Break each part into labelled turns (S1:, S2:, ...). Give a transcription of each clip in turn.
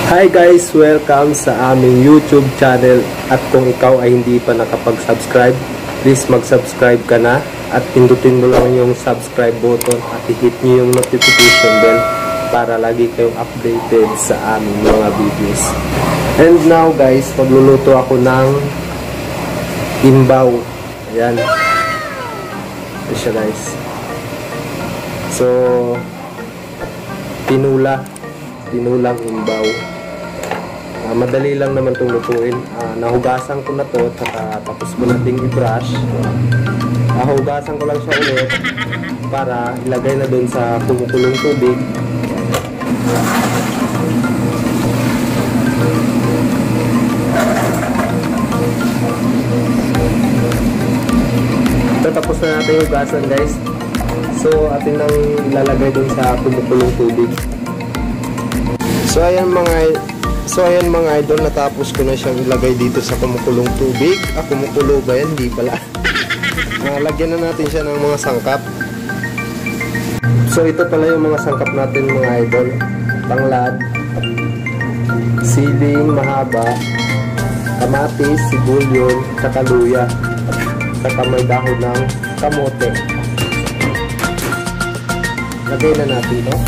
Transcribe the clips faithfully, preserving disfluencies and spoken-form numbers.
S1: Hi guys! Welcome sa aming YouTube channel at kung ikaw ay hindi pa nakapag-subscribe, please mag-subscribe ka na at pindutin mo lang yung subscribe button at i-hit nyo yung notification bell para lagi kayong updated sa aming mga videos. And now guys, magluluto ako ng imbaw. Ayan. Ito siya guys. So, tinula. Tinulang imbaw. Uh, madali lang naman itong lutuin. Uh, nahugasan ko na to, saka tapos ko nating i-brush. Nahugasan ko lang siya ulit para ilagay na dun sa kumukulong tubig. So, tapos na natin yung hugasan guys. So, atin nang ilalagay dun sa kumukulong tubig. So, ayan mga So ayan mga idol, natapos ko na siyang ilagay dito sa kumukulong tubig. Ah, kumukulo ba yan? Hindi pala. uh, lagyan na natin siya ng mga sangkap. So ito pala yung mga sangkap natin mga idol. Tanglad, siling mahaba, kamatis, sibulyon, saka luya, saka may dahon ng kamote. Lagay na natin ito.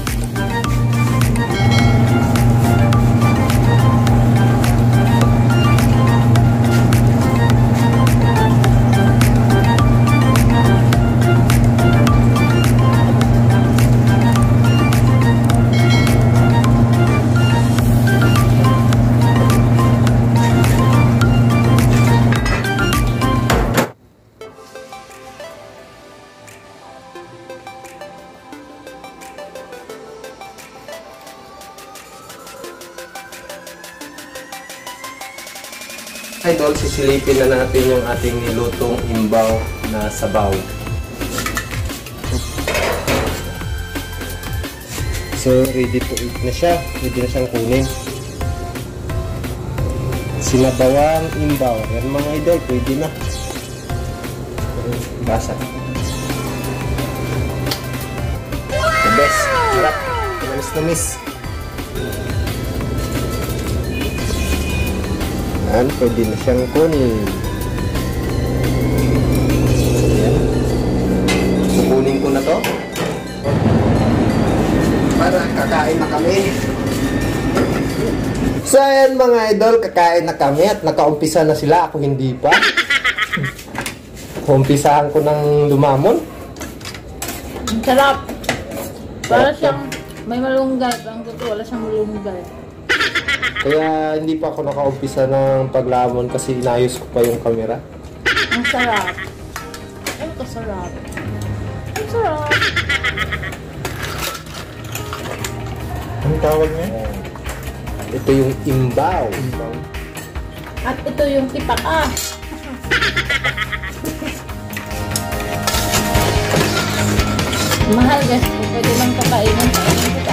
S1: Idol, sisilipin na natin yung ating nilutong imbaw na sabaw. So, ready to eat na siya. Ready na siyang kunin. Sinabawang imbaw. Yan mga idol, pwede na. Basa. The best. Sarap. Tamis-tamis. Yan, pwede na siyang kunin. Ayan. Kukunin ko na to para kakain na kami. So ayan mga idol, kakain na kami at nakaumpisa na sila. Ako hindi pa. Umpisahan ko ng lumamon.
S2: Ang sarap. Para siyang may malunggay. Ang totoo, wala siyang malunggay.
S1: Kaya hindi pa ako nakaumpisa ng paglamon kasi inayos ko pa yung camera.
S2: Ang sarap. Ang kasarap. Ang sarap.
S1: Ang tawag niya? Ito yung imbaw.
S2: At ito yung tipaka. Mahal guys. Pwede lang kakainin. Kainin kita.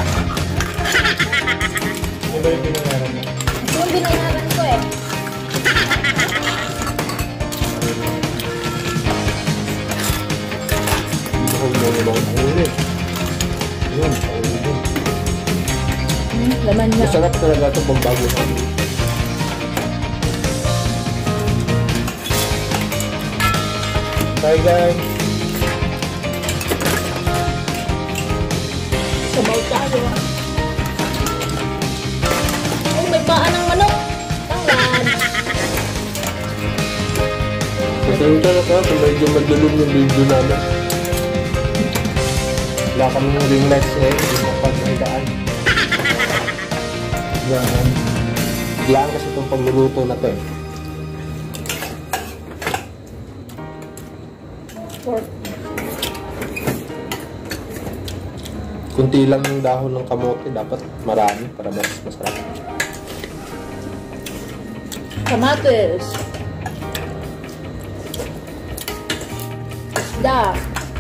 S1: Ano ba yung binayaran mo?
S2: Ito yung binayaran ko eh.
S1: Hindi ko mo naman ulit. Yun, paulit.
S2: Hmm, laman niya.
S1: Masarap talaga ito pag bago sa amin. Bye guys!
S2: Sabaw tayo ah. Oh, may paa ng manok. Tanglad.
S1: Pasensya na ka kung medyo madulong yung video namin. Wala kami ng ring lights eh. Hindi mo pag-igaan. Yan. Biglaan kasi itong pagluluto na ito eh.
S2: Pork.
S1: Kunti lang yung dahon ng kamote. Dapat marami para mas masarap.
S2: Kamatis. Isda.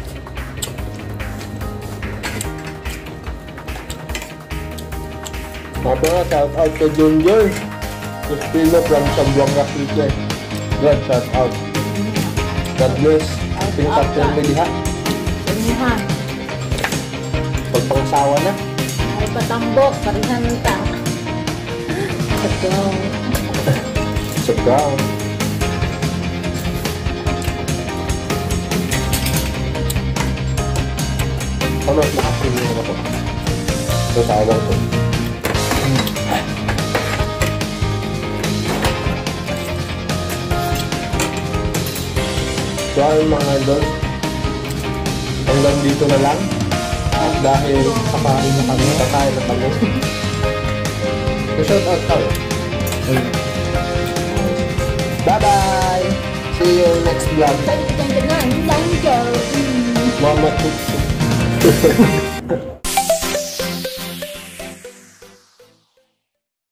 S1: Mapa, shout out to Junjun. Crispino from Sambuanga City. God, shout out. God bless. Tingkat family ha.
S2: Inuha.
S1: Pagpangasawa na.
S2: Ay patambok. Parihan ta. Ikaw.
S1: Surprise! Ano at nakasin yung ako? Ito tawag ko. So ayun mga idol, hanggang dito na lang. At dahil kakain na kami, kakain na kami. So shout out kami. Bye bye! See you next vlog.
S2: Thank you, thank you, thank you.
S1: Mama Tutsu.